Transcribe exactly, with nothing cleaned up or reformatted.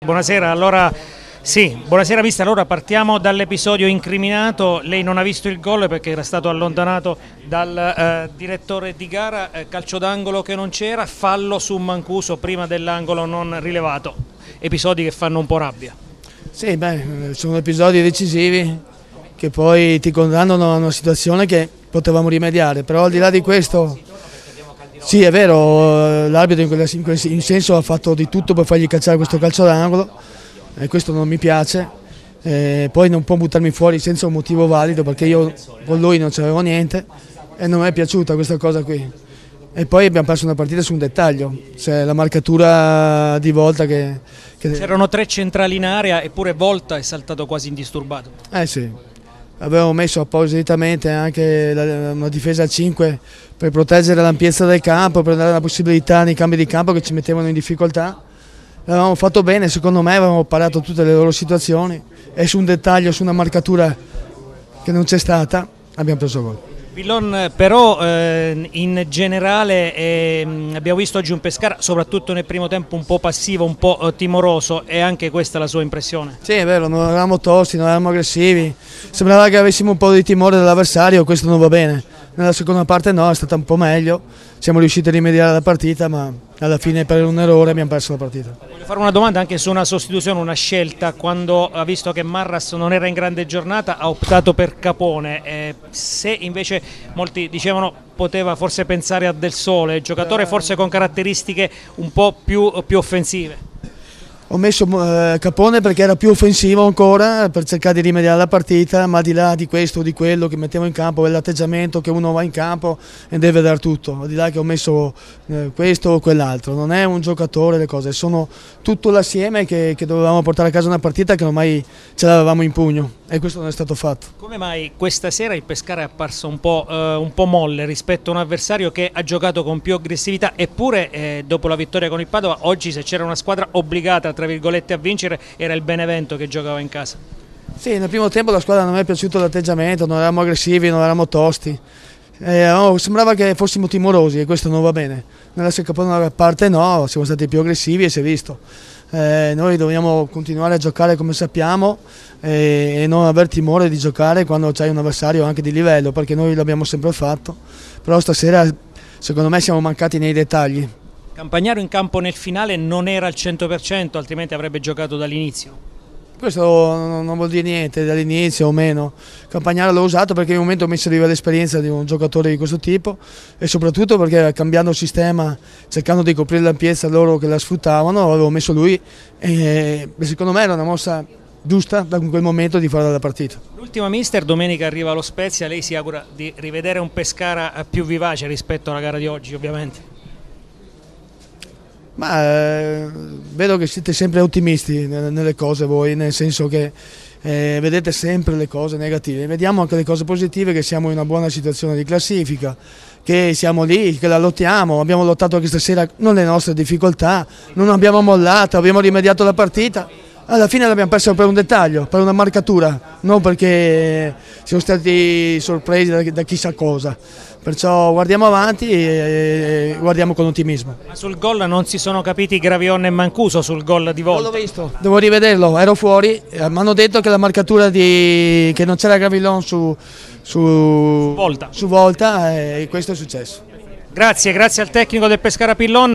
Buonasera, allora sì, buonasera mister, allora partiamo dall'episodio incriminato. Lei non ha visto il gol perché era stato allontanato dal eh, direttore di gara, eh, calcio d'angolo che non c'era, fallo su Mancuso prima dell'angolo non rilevato, episodi che fanno un po' rabbia. Sì, beh, sono episodi decisivi che poi ti condannano a una situazione che potevamo rimediare, però al di là di questo, sì è vero, l'arbitro in quel, in quel in senso ha fatto di tutto per fargli calciare questo calcio d'angolo e questo non mi piace, e poi non può buttarmi fuori senza un motivo valido perché io con lui non c'avevo niente e non mi è piaciuta questa cosa qui. E poi abbiamo perso una partita su un dettaglio, cioè la marcatura di Volta che... che... C'erano tre centrali in area eppure Volta è saltato quasi indisturbato. Eh sì, avevamo messo appositamente anche la, una difesa a cinque per proteggere l'ampiezza del campo, per dare la possibilità nei cambi di campo che ci mettevano in difficoltà. L'avevamo fatto bene, secondo me avevamo parato tutte le loro situazioni e su un dettaglio, su una marcatura che non c'è stata, abbiamo preso gol. Pillon, però eh, in generale eh, abbiamo visto oggi un Pescara, soprattutto nel primo tempo, un po' passivo, un po' timoroso, e anche questa è la sua impressione? Sì, è vero, non eravamo tosti, non eravamo aggressivi, sembrava che avessimo un po' di timore dell'avversario, questo non va bene. Nella seconda parte no, è stata un po' meglio, siamo riusciti a rimediare la partita, ma alla fine per un errore abbiamo perso la partita. Voglio fare una domanda anche su una sostituzione, una scelta. Quando ha visto che Marras non era in grande giornata ha optato per Capone, eh, se invece molti dicevano poteva forse pensare a Del Sole, giocatore forse con caratteristiche un po' più, più offensive. Ho messo eh, Capone perché era più offensivo ancora per cercare di rimediare la partita, ma al di là di questo o di quello che mettiamo in campo è l'atteggiamento che uno va in campo e deve dar tutto, al di là che ho messo eh, questo o quell'altro, non è un giocatore, le cose sono tutto l'assieme che, che dovevamo portare a casa una partita che ormai ce l'avevamo in pugno e questo non è stato fatto. Come mai questa sera il Pescara è apparso un po', eh, un po' molle rispetto a un avversario che ha giocato con più aggressività, eppure eh, dopo la vittoria con il Padova oggi se c'era una squadra obbligata tra virgolette a vincere era il Benevento che giocava in casa? Sì, nel primo tempo la squadra non mi è piaciuto l'atteggiamento, non eravamo aggressivi, non eravamo tosti, eh, oh, sembrava che fossimo timorosi e questo non va bene. Nella seconda parte no, siamo stati più aggressivi e si è visto. Eh, noi dobbiamo continuare a giocare come sappiamo eh, e non aver timore di giocare quando c'hai un avversario anche di livello, perché noi l'abbiamo sempre fatto, però stasera secondo me siamo mancati nei dettagli. Campagnaro in campo nel finale non era al cento per cento, altrimenti avrebbe giocato dall'inizio. Questo non vuol dire niente dall'inizio o meno. Campagnaro l'ho usato perché in un momento mi serviva l'esperienza di un giocatore di questo tipo e soprattutto perché cambiando il sistema, cercando di coprire l'ampiezza loro che la sfruttavano, avevo messo lui e secondo me era una mossa giusta da quel momento di fare la partita. L'ultima mister, domenica arriva allo Spezia, lei si augura di rivedere un Pescara più vivace rispetto alla gara di oggi ovviamente? Ma eh, vedo che siete sempre ottimisti nelle cose voi, nel senso che eh, vedete sempre le cose negative, vediamo anche le cose positive, che siamo in una buona situazione di classifica, che siamo lì, che la lottiamo, abbiamo lottato questa sera non le nostre difficoltà, non abbiamo mollato, abbiamo rimediato la partita, alla fine l'abbiamo persa per un dettaglio, per una marcatura, non perché siamo stati sorpresi da, da chissà cosa. Perciò guardiamo avanti e guardiamo con ottimismo. Ma sul gol non si sono capiti Gravion e Mancuso sul gol di Volta? Non l'ho visto, devo rivederlo, ero fuori, eh, mi hanno detto che la marcatura di... che non c'era Gravion su, su... Volta, su Volta e questo è successo. Grazie, grazie al tecnico del Pescara Pillon.